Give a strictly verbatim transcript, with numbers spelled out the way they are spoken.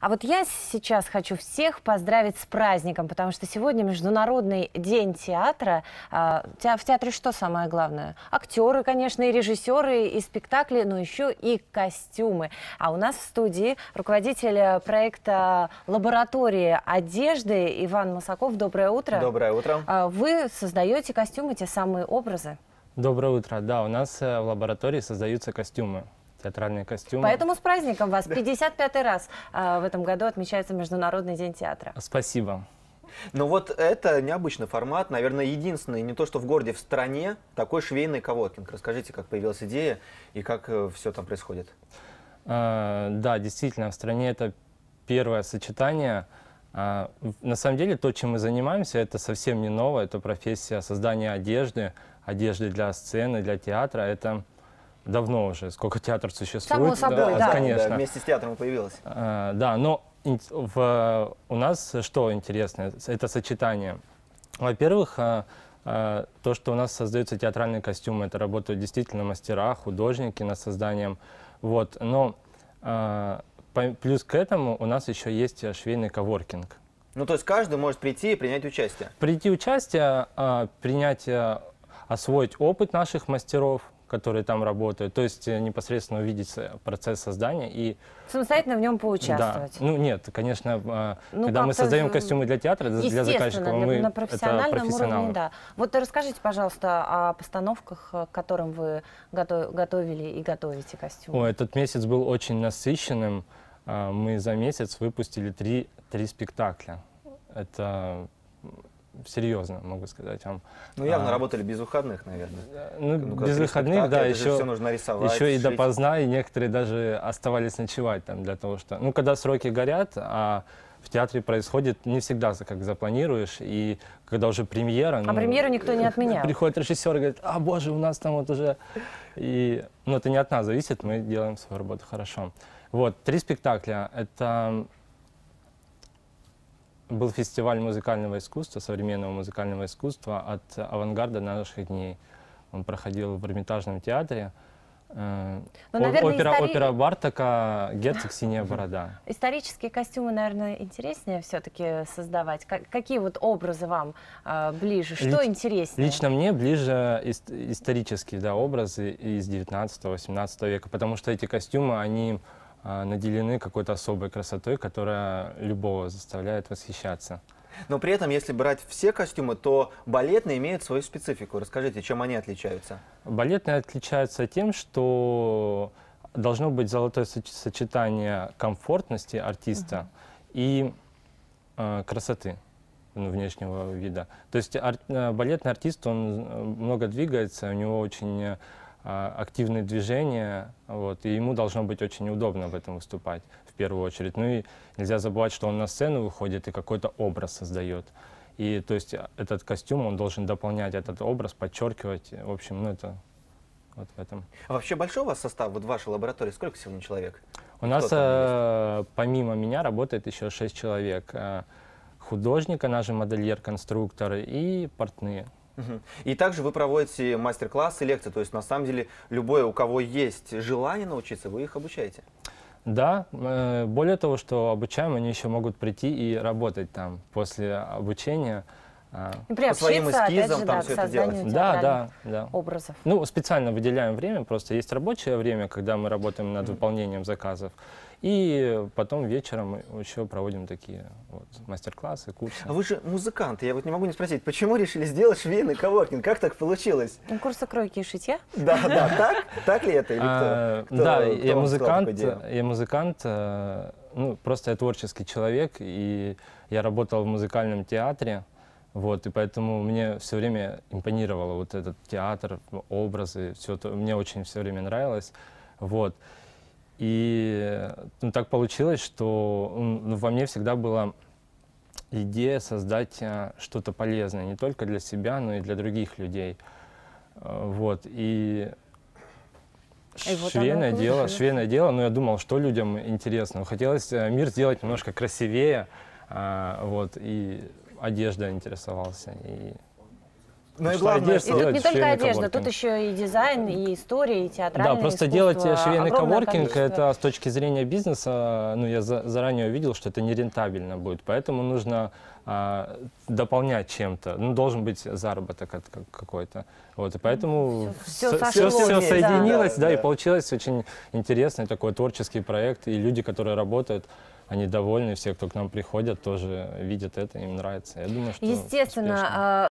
А вот я сейчас хочу всех поздравить с праздником, потому что сегодня Международный день театра. А, в театре что самое главное? Актеры, конечно, и режиссеры, и спектакли, но еще и костюмы. А у нас в студии руководитель проекта «Лаборатория одежды» Иван Масаков. Доброе утро. Доброе утро. А, вы создаете костюмы, те самые образы? Доброе утро. Да, у нас в лаборатории создаются костюмы. Театральные костюмы. Поэтому с праздником вас. пятьдесят пятый раз а, в этом году отмечается Международный день театра. Спасибо. Ну вот это необычный формат, наверное, единственный, не то что в городе, в стране, такой швейный коворкинг. Расскажите, как появилась идея и как э, все там происходит. А, да, действительно, в стране это первое сочетание. А, на самом деле, то, чем мы занимаемся, это совсем не новое. Это профессия создания одежды, одежды для сцены, для театра. Это давно уже, сколько театр существует. Само собой, да. да. Конечно. Да, вместе с театром появилась. А, да, но в, у нас что интересно, это сочетание. Во-первых, а, а, то, что у нас создаются театральные костюмы, это работают действительно мастера, художники над созданием. Вот, но а, по, плюс к этому у нас еще есть швейный коворкинг. Ну то есть каждый может прийти и принять участие? Прийти участие, а, принять, а, освоить опыт наших мастеров, которые там работают, то есть непосредственно увидеть процесс создания и самостоятельно в нем поучаствовать. Да. Ну нет, конечно, ну, когда мы создаем костюмы для театра, для заказчика, мы на профессиональном это уровне, да. Вот расскажите, пожалуйста, о постановках, к которым вы готов, готовили и готовите костюмы. О, этот месяц был очень насыщенным. Мы за месяц выпустили три, три спектакля. Это серьезно, могу сказать вам. Ну, явно а, работали без выходных, наверное. Ну, ну без выходных, да, еще, все нужно рисовать, еще и шить. допоздна, и некоторые даже оставались ночевать там для того, что... Ну, когда сроки горят, а в театре происходит не всегда, как запланируешь, и когда уже премьера... А ну, премьеру никто не отменял. Приходит режиссер и говорит, а, боже, у нас там вот уже... И, ну, это не от нас зависит, мы делаем свою работу хорошо. Вот, три спектакля. Это... Был фестиваль музыкального искусства, современного музыкального искусства от авангарда наших дней. Он проходил в Эрмитажном театре. Ну, наверное, опера, истори... опера Бартака «Герцог Синяя борода». Исторические костюмы, наверное, интереснее все-таки создавать. Как, какие вот образы вам э, ближе? Что Лич... интереснее? Лично мне ближе ист исторические, да, образы из девятнадцатого-восемнадцатого века, потому что эти костюмы, они наделены какой-то особой красотой, которая любого заставляет восхищаться. Но при этом, если брать все костюмы, то балетные имеют свою специфику. Расскажите, чем они отличаются? Балетные отличаются тем, что должно быть золотое сочетание комфортности артиста uh-huh. и э, красоты внешнего вида. То есть ар балетный артист, он много двигается, у него очень активные движения, вот, и ему должно быть очень удобно в этом выступать, в первую очередь. Ну и нельзя забывать, что он на сцену выходит и какой-то образ создает. И то есть этот костюм, он должен дополнять этот образ, подчеркивать. В общем, ну это вот в этом. А вообще большой у вас состав, вот в вашей лаборатории, сколько сегодня человек? У нас э, помимо меня работает еще шесть человек. Художник, она же модельер, конструктор и портные. Угу. И также вы проводите мастер-классы, лекции, то есть на самом деле любое, у кого есть желание научиться, вы их обучаете? Да, э, более того, что обучаем, они еще могут прийти и работать там после обучения. И по своим эскизам же, там да, все это делать. Да, да, да. Образов. Ну, специально выделяем время, просто есть рабочее время, когда мы работаем над mm-hmm. выполнением заказов. И потом вечером мы еще проводим такие вот, мастер-классы, курсы. А вы же музыкант, я вот не могу не спросить, почему решили сделать швейный коворкинг? Как так получилось? Курсы кройки и шитья? Да, да, так? Так ли это? Или а, кто, кто, да, кто я музыкант, я музыкант, ну, просто я творческий человек, и я работал в музыкальном театре, вот, и поэтому мне все время импонировало вот этот театр, образы, все это, мне очень все время нравилось, вот. И ну, так получилось, что ну, во мне всегда была идея создать а, что-то полезное, не только для себя, но и для других людей. А, вот, и, и швейное вот дело, швейное дело, но я думал, что людям интересно. Хотелось а, мир сделать немножко красивее, а, вот, и одежда интересовался. И Ну и Пришла главное, идея И что- тут сделать не только швейный одежда, коворкинг. тут еще и дизайн, и история, и театральное Да, просто искусство, делать э, швейный огромное коворкинг, количество. это с точки зрения бизнеса, ну, я за- заранее увидел, что это нерентабельно будет, поэтому нужно а, дополнять чем-то, ну, должен быть заработок от- как- какой-то, вот, и поэтому Всё со- сошлось, всё- всё да. соединилось, Да, да, и да. получилось очень интересный такой творческий проект, и люди, которые работают, они довольны, все, кто к нам приходят, тоже видят это, им нравится. Я думаю, что Естественно, успешно. а,